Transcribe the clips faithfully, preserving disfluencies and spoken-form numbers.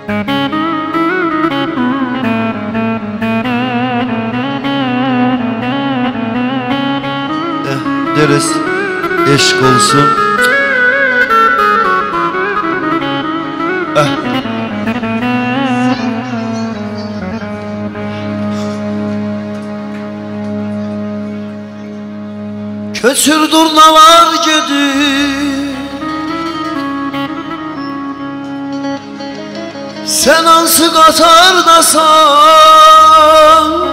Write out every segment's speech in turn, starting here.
Deriz eşk olsun. Eh. Köçür durnalar gedir, sen hansı qatardasan?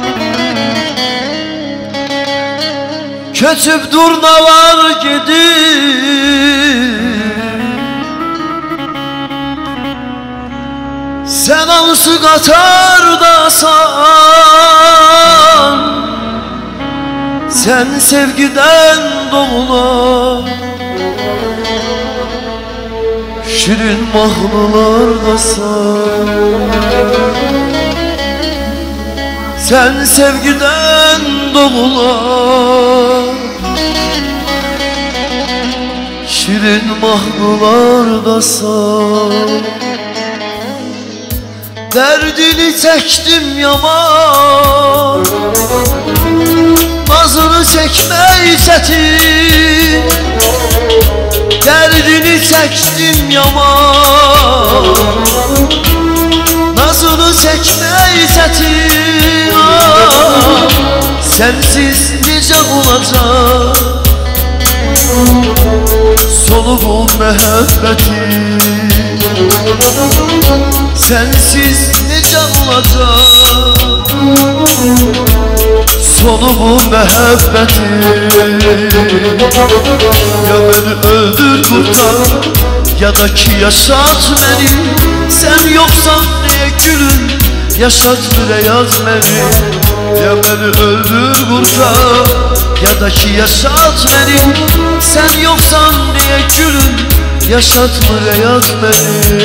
Köçüb durnalar gedir, sen hansı qatardasan? Sen sevgiden doğulan şirin mahnılardasan. Sen sevgiden doğulan şirin mahnılardasan. Derdini çektim yaman, nazını çekmeyi çetin. Derdini çektim yaman, nazını çekmeyi çetin. Ah, sensiz necə olacaq sonu bu məhəbbətin? Sensiz necə olacaq sonu bu məhəbbətin? Ya beni öldür kurtar, ya da ki yaşat beni. Sen yoksan niye gülün, yaşat beyaz beni. Ya beni öldür kurtar, ya da ki yaşat beni. Sen yoksan niye gülün, yaşat beyaz beni.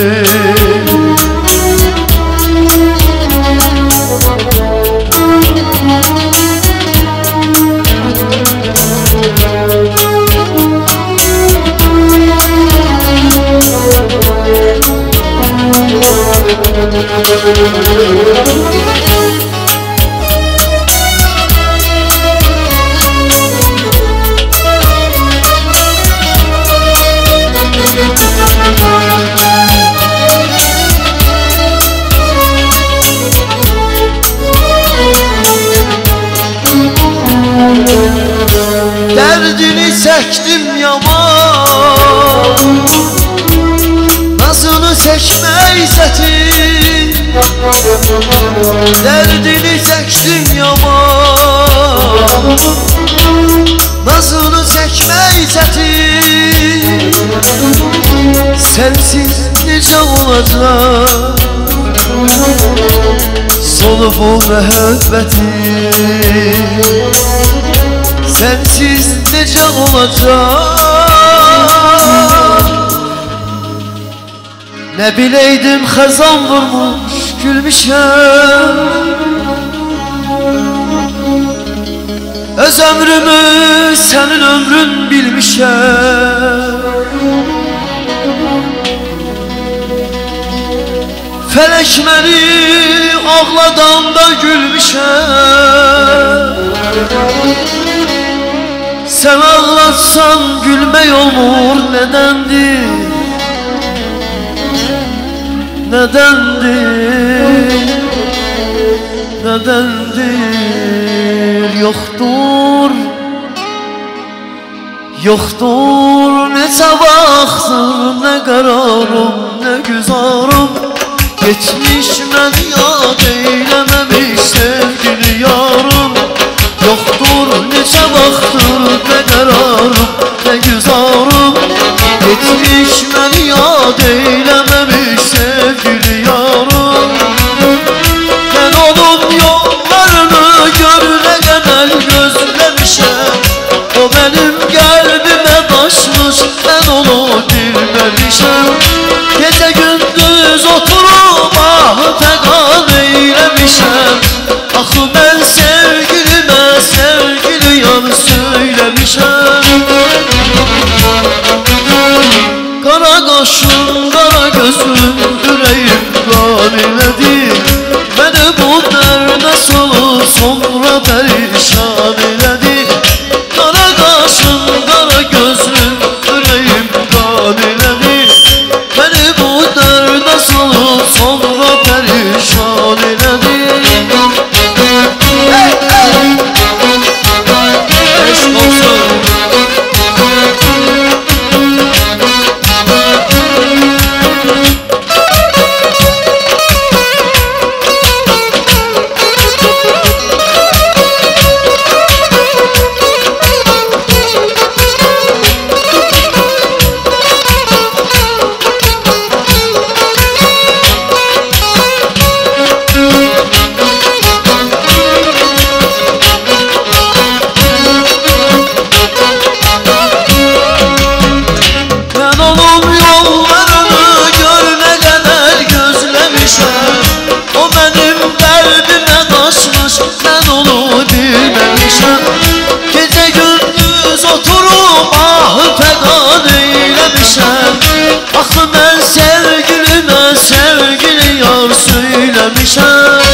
Derdini çektim yaman, nazını çekmeyi çetin. Derdini çektim yaman, nazını çekmeyi çetin. Sensiz necə olacaq sonu bu məhəbbətin? Sensiz necə olacaq? Ne bileydim xəzan vurmuş gülmüşəm, öz ömrümü senin ömrün bilmişəm. Felek məni ağladanda gülmüşəm, sen ağlatsan gülmək olmur. Nedendir, nedendir, nedendir? Yoktur, yoktur neçə vaxtdır, ne qararım, ne güzarım. Geçmiş məni yad eyləməmiş sevgili yarım. Yoktur neçə vaxtdır, ne qararım, ne güzarım. Geçmiş məni yad eyləməmiş sevgili yarım. Ben onun yollarını görünə qədər gözləmişəm. O benim qəlbimə daşmış, ben onu bilməmişəm. Gecə gündüz oturub ahı təqan eyləmişəm. Axı mən sevgilimə sevgili yan söyləmişəm. Qara qaşım, qara gözüm, ürəyim sonra perişan eyledi. Kara kaşın, kara gözlün, yüreğim kan eyledi. Beni bu derde salıp sonra perişan eyledi. Hey, hey! Eşk olsun. Gece gündüz oturup ah fedan eylemişem. Axı mən sevgilimə sevgili yar söylemişem.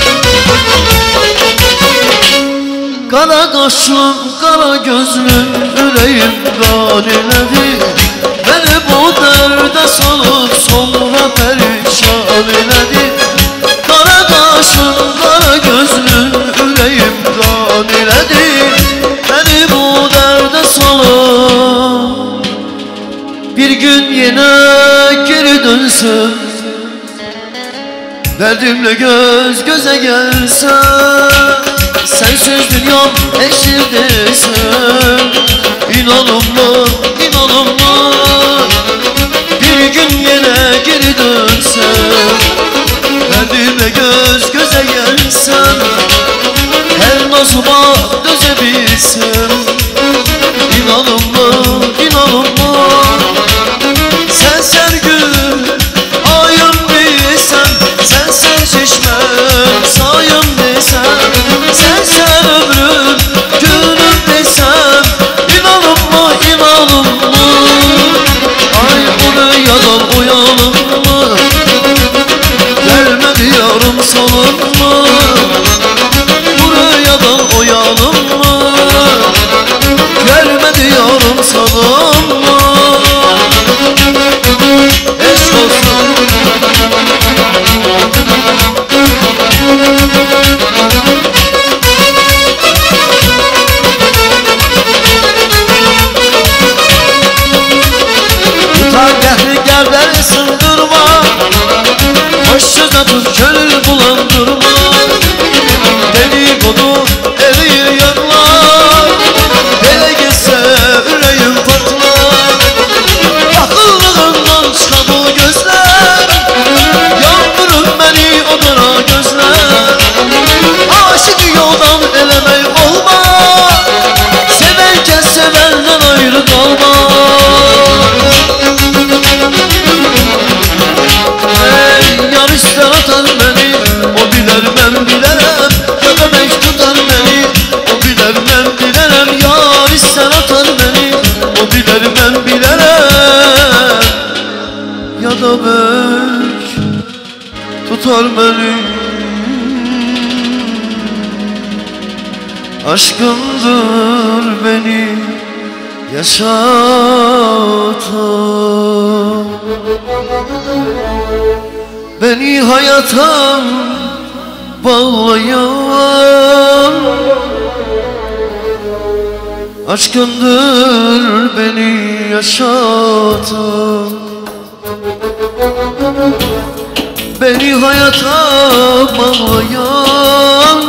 Kara kaşlım, kara gözlüm, yüreğim kan eyledi. Beni bu derde salıp sonra perişan eyledi. Kara kaşlım, kara gözlüm, yüreğim kan eyledi. Beni bu derde salıp bir gün yine geri dönsün, derdimle göz göze gelsen. Sensiz dünyam eşir desin. İnanılmaz, inanılmaz. Bir gün yine geri dönsem, derdimle göz göze gelsem. Her nazıma dözebilsem. İnanılmaz, inanılmaz. Sen sergül ayım değilsen, sen sen şişmem sayım desem, sen sen ömrüm günüm desem. İnanılma, inanılma. Ay bu rüyadan uyanılma. Gelmedi yarım salınma. Bu rüyadan uyanılma. Gelmedi yarım salınma. Eşk olsun. Tutar gehri gevleri sındırma. Başına tut gönül bulandırma. Dedikodu erir yanlar. Hele gitse yüreğim patlar. Akıllığından çıkan bu gözler. Yandırın beni o kara gözler. Aşık yoldan elemek olma. Severken sevenden ayrı kalma. Ey yar ister atar beni, o bilir ben bilerem. Ya da beş tutar beni, o bilir ben bilerem. Yar ister atar beni, o bilir ben bilerem. Ya da beş tutar beni. Aşkındır beni yaşatan, beni hayata bağlayan. Aşkındır beni yaşatan, beni hayata bağlayan.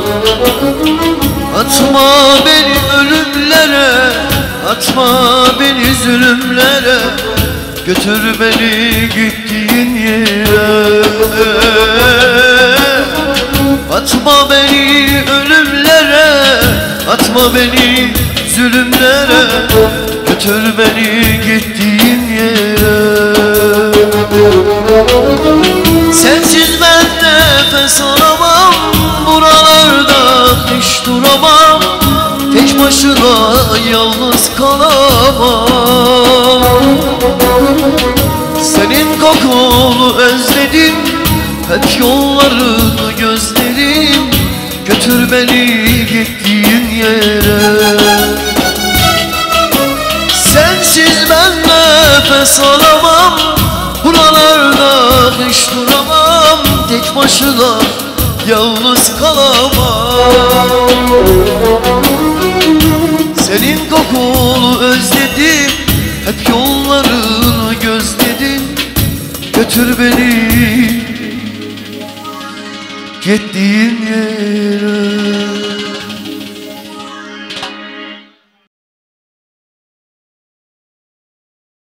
Atma beni ölümlere, atma beni zulümlere. Götür beni gittiğin yere. Atma beni ölümlere, atma beni zulümlere. Götür beni gittiğin yere. Sensiz ben nefes alamam, buralarda hiç duramam. Tek başına yalnız kalamam. Senin kokunu özledim, hep yollarını gözledim. götür beni gittiğin yere. Sensiz ben nefes alamam, buralarda hiç duramam, tek başına yalnız kalamam. Senin kokunu özledim, hep yollarını gözledim, götür beni gittiğin yere.